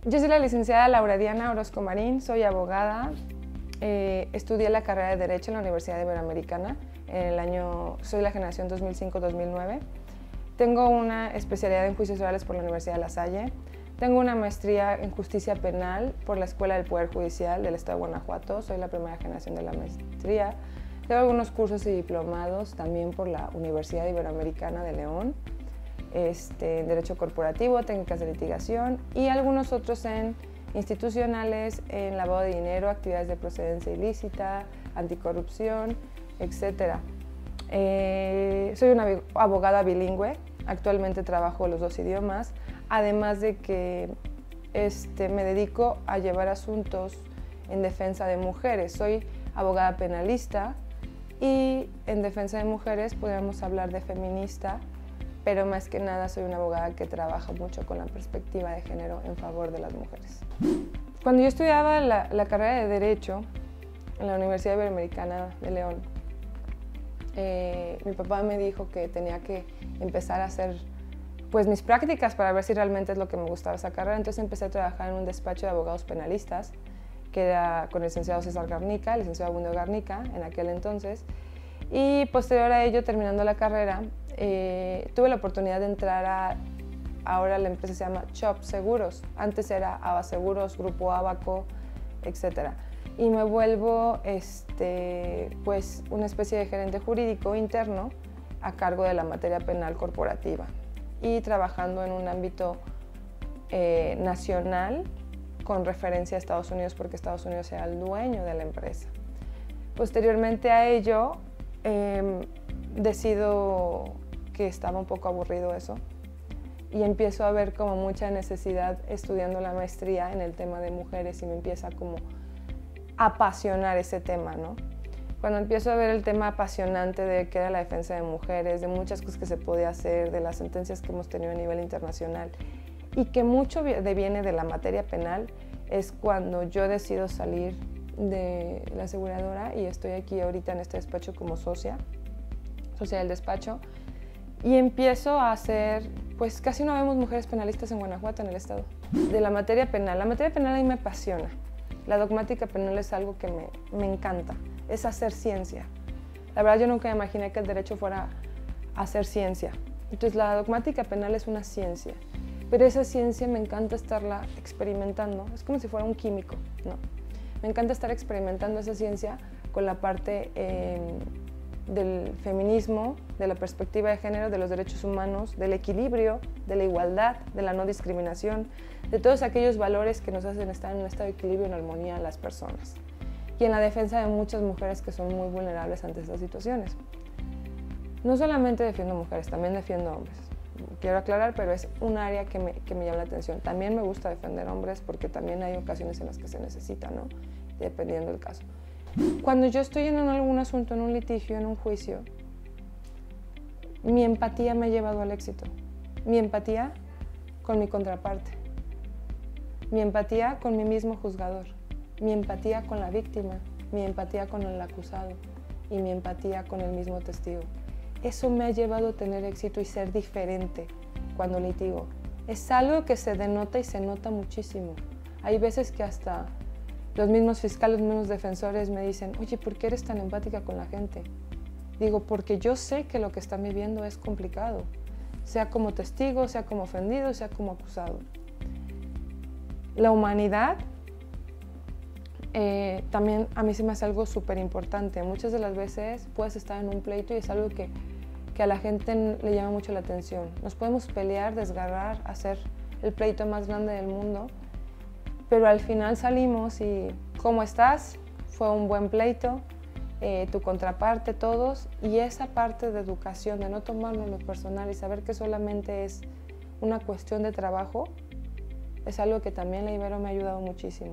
Yo soy la licenciada Laura Diana Orozco Marín, soy abogada, estudié la carrera de Derecho en la Universidad Iberoamericana, soy la generación 2005-2009. Tengo una especialidad en juicios orales por la Universidad de La Salle. Tengo una maestría en justicia penal por la Escuela del Poder Judicial del Estado de Guanajuato, soy la primera generación de la maestría. Tengo algunos cursos y diplomados también por la Universidad Iberoamericana de León, en Derecho Corporativo, Técnicas de Litigación y algunos otros en institucionales, en lavado de dinero, actividades de procedencia ilícita, anticorrupción, etc. Soy una abogada bilingüe, actualmente trabajo los dos idiomas, además de que me dedico a llevar asuntos en defensa de mujeres. Soy abogada penalista y en defensa de mujeres podríamos hablar de feminista, pero más que nada soy una abogada que trabaja mucho con la perspectiva de género en favor de las mujeres. Cuando yo estudiaba la carrera de Derecho en la Universidad Iberoamericana de León, mi papá me dijo que tenía que empezar a hacer mis prácticas para ver si realmente es lo que me gustaba esa carrera. Entonces empecé a trabajar en un despacho de abogados penalistas, que era con el licenciado César Garnica, el licenciado Abundio Garnica en aquel entonces. Y posterior a ello, terminando la carrera, tuve la oportunidad de entrar ahora la empresa se llama CHOP Seguros, antes era Ava Seguros, Grupo Abaco, etc. Y me vuelvo una especie de gerente jurídico interno a cargo de la materia penal corporativa y trabajando en un ámbito nacional con referencia a Estados Unidos porque Estados Unidos era el dueño de la empresa. Posteriormente a ello, decido que estaba un poco aburrido eso y empiezo a ver como mucha necesidad estudiando la maestría en el tema de mujeres y me empieza como a apasionar ese tema, ¿no? Cuando empiezo a ver el tema apasionante de qué era la defensa de mujeres, de muchas cosas que se podía hacer, de las sentencias que hemos tenido a nivel internacional y que mucho viene de la materia penal, es cuando yo decido salir de la aseguradora y estoy aquí ahorita en este despacho como socia del despacho y empiezo a hacer, casi no vemos mujeres penalistas en Guanajuato, en el estado. De la materia penal a mí me apasiona. La dogmática penal es algo que me encanta, es hacer ciencia. La verdad yo nunca me imaginé que el derecho fuera a hacer ciencia. Entonces la dogmática penal es una ciencia, pero esa ciencia me encanta estarla experimentando, es como si fuera un químico, ¿no? Me encanta estar experimentando esa ciencia con la parte del feminismo, de la perspectiva de género, de los derechos humanos, del equilibrio, de la igualdad, de la no discriminación, de todos aquellos valores que nos hacen estar en un estado de equilibrio y en armonía a las personas. Y en la defensa de muchas mujeres que son muy vulnerables ante estas situaciones. No solamente defiendo mujeres, también defiendo hombres. Quiero aclarar, pero es un área que me llama la atención. También me gusta defender hombres porque también hay ocasiones en las que se necesita, ¿no? Dependiendo del caso. Cuando yo estoy en algún asunto, en un litigio, en un juicio, mi empatía me ha llevado al éxito. Mi empatía con mi contraparte. Mi empatía con mi mismo juzgador. Mi empatía con la víctima. Mi empatía con el acusado. Y mi empatía con el mismo testigo. Eso me ha llevado a tener éxito y ser diferente cuando litigo. Es algo que se denota y se nota muchísimo. Hay veces que hasta los mismos fiscales, los mismos defensores me dicen, oye, ¿por qué eres tan empática con la gente? Digo, porque yo sé que lo que están viviendo es complicado, sea como testigo, sea como ofendido, sea como acusado. La humanidad también a mí se me hace algo súper importante. Muchas de las veces puedes estar en un pleito y es algo que a la gente le llama mucho la atención. Nos podemos pelear, desgarrar, hacer el pleito más grande del mundo, pero al final salimos y ¿cómo estás? Fue un buen pleito, tu contraparte, todos, y esa parte de educación, de no tomarlo en lo personal y saber que solamente es una cuestión de trabajo, es algo que también la Ibero me ha ayudado muchísimo.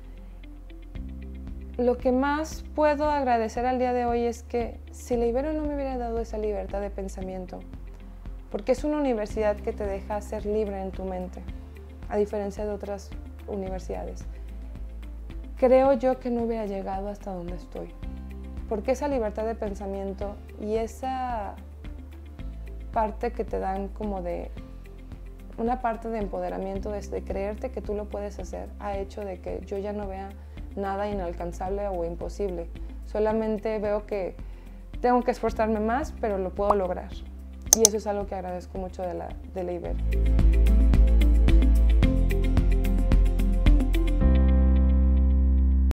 Lo que más puedo agradecer al día de hoy es que si la Ibero no me hubiera dado esa libertad de pensamiento, porque es una universidad que te deja ser libre en tu mente, a diferencia de otras universidades, creo yo que no hubiera llegado hasta donde estoy, porque esa libertad de pensamiento y esa parte que te dan como de una parte de empoderamiento, desde creerte que tú lo puedes hacer, ha hecho de que yo ya no vea nada inalcanzable o imposible. Solamente veo que tengo que esforzarme más, pero lo puedo lograr. Y eso es algo que agradezco mucho de la Ibero.